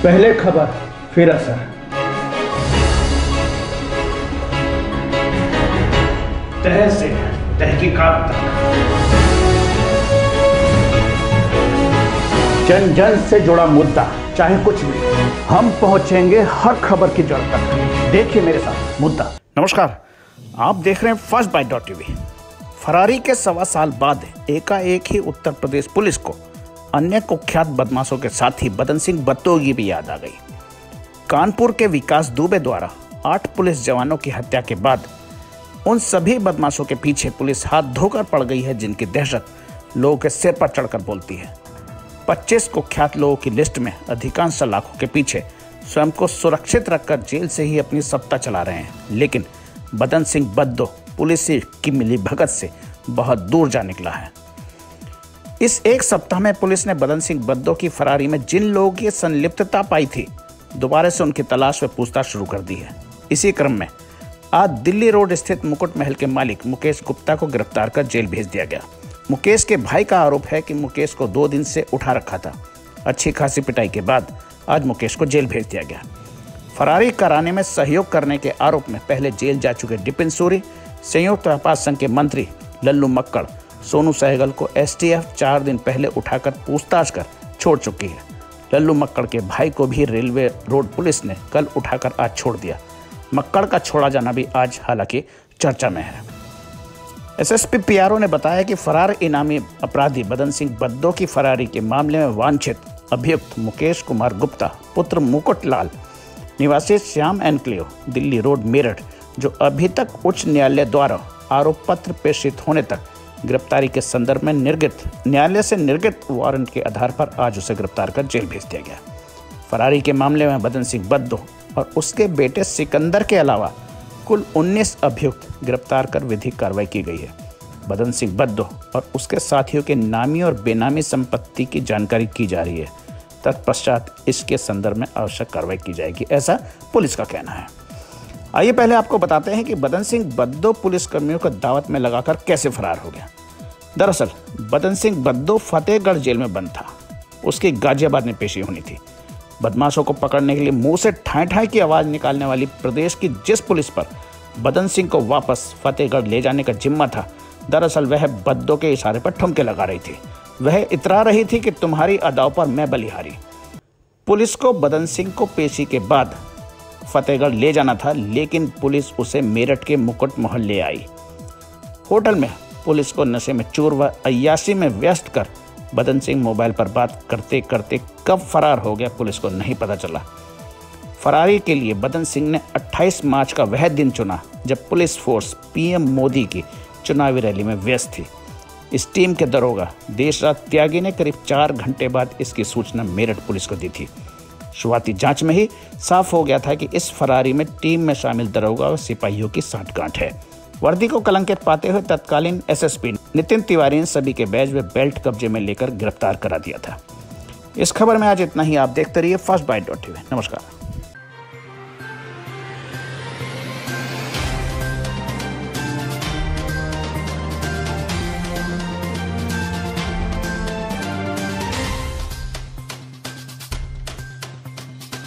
पहले खबर फिर असर। तह से तहकीकात तक, जन जन से जुड़ा मुद्दा, चाहे कुछ भी, हम पहुंचेंगे हर खबर की जड़ तक। देखिए मेरे साथ मुद्दा। नमस्कार, आप देख रहे हैं फर्स्ट बाइट .tv। फरारी के 1.25 साल बाद एकाएक ही उत्तर प्रदेश पुलिस को अन्य कुख्यात बदमाशों के साथ ही बदन सिंह बद्दो की भी याद आ गई। कानपुर के विकास दुबे द्वारा 8 पुलिस जवानों की हत्या के बाद उन सभी बदमाशों के पीछे पुलिस हाथ धोकर पड़ गई है, जिनकी दहशत लोगों के सिर पर चढ़कर बोलती है। 25 कुख्यात लोगों की लिस्ट में अधिकांश सलाखों के पीछे स्वयं को सुरक्षित रखकर जेल से ही अपनी सत्ता चला रहे हैं, लेकिन बदन सिंह बद्दो पुलिस की मिलीभगत से बहुत दूर जा निकला है। इस एक सप्ताह में पुलिस ने बदन सिंह बद्दो की फरारी में जिन लोगों की संलिप्तता पाई थी, दोबारा से उनकी तलाश व पूछताछ शुरू कर दी है। इसी क्रम में आज दिल्ली रोड स्थित मुकुट महल के मालिक मुकेश गुप्ता को गिरफ्तार कर जेल भेज दिया गया। मुकेश के भाई का आरोप है कि मुकेश को 2 दिन से उठा रखा था। अच्छी खासी पिटाई के बाद आज मुकेश को जेल भेज दिया गया। फरारी कराने में सहयोग करने के आरोप में पहले जेल जा चुके डिपिन सूरी, संयुक्त व्यापार संघ के मंत्री लल्लू मक्कड़, सोनू सहगल को एसटीएफ 4 दिन पहले उठाकर पूछताछ कर छोड़ चुकी है। लल्लू मक्कड़ के भाई को भी रेलवे रोड पुलिस ने कल उठाकर आज छोड़ दिया। मक्कड़ का छोड़ा जाना भी आज हालांकि चर्चा में है। एसएसपी पीआरओ ने बताया कि फरार इनामी अपराधी बदन सिंह बद्दो की फरारी के मामले में वांछित अभियुक्त मुकेश कुमार गुप्ता पुत्र मुकुट लाल निवासी श्याम एनक्लेव दिल्ली रोड मेरठ, जो अभी तक उच्च न्यायालय द्वारा आरोप पत्र प्रेषित होने तक गिरफ्तारी के संदर्भ में न्यायालय से निर्गत वारंट के आधार पर आज उसे गिरफ्तार कर जेल भेज दिया गया। फरारी के मामले में बदन सिंह बद्दो और उसके बेटे सिकंदर के अलावा कुल 19 अभियुक्त गिरफ्तार कर विधिक कार्रवाई की गई है। बदन सिंह बद्दो और उसके साथियों के नामी और बेनामी संपत्ति की जानकारी की जा रही है। तत्पश्चात इसके संदर्भ में आवश्यक कार्रवाई की जाएगी, ऐसा पुलिस का कहना है। आइए पहले आपको बताते हैं कि बदन सिंह बद्दो पुलिसकर्मियों को दावत में लगाकर कैसे फरार हो गया। दरअसल बदन सिंह बद्दो फतेहगढ़ जेल में बंद था। उसकी गाजियाबाद में पेशी होनी थी। बदमाशों को पकड़ने के लिए मुंह से ठाई ठाई की आवाज़ निकालने वाली प्रदेश की जिस पुलिस पर बदन सिंह को वापस फतेहगढ़ ले जाने का जिम्मा था, दरअसल वह बद्दो के इशारे पर ठुमके लगा रही थी। वह इतरा रही थी कि तुम्हारी अदाओं पर मैं बलिहारी। पुलिस को बदन सिंह को पेशी के बाद फतेहगढ़ ले जाना था, लेकिन पुलिस उसे मेरठ के मुकुट महल ले आई। होटल में पुलिस को नशे में चूर व अय्याशी में व्यस्त कर बदन सिंह मोबाइल पर बात करते करते कब फरार हो गया पुलिस को नहीं पता चला। फरारी के लिए बदन सिंह ने 28 मार्च का वह दिन चुना जब पुलिस फोर्स पीएम मोदी की चुनावी रैली में व्यस्त थी। इस टीम के दरोगा देशराज त्यागी ने करीब 4 घंटे बाद इसकी सूचना मेरठ पुलिस को दी थी। शुरुआती जांच में ही साफ हो गया था कि इस फरारी में टीम में शामिल दरोगा और सिपाहियों की सांठगांठ है। वर्दी को कलंकित पाते हुए तत्कालीन एसएसपी नितिन तिवारी ने सभी के बैज व बेल्ट कब्जे में लेकर गिरफ्तार करा दिया था। इस खबर में आज इतना ही। आप देखते रहिए फर्स्ट बाइट .tv। नमस्कार।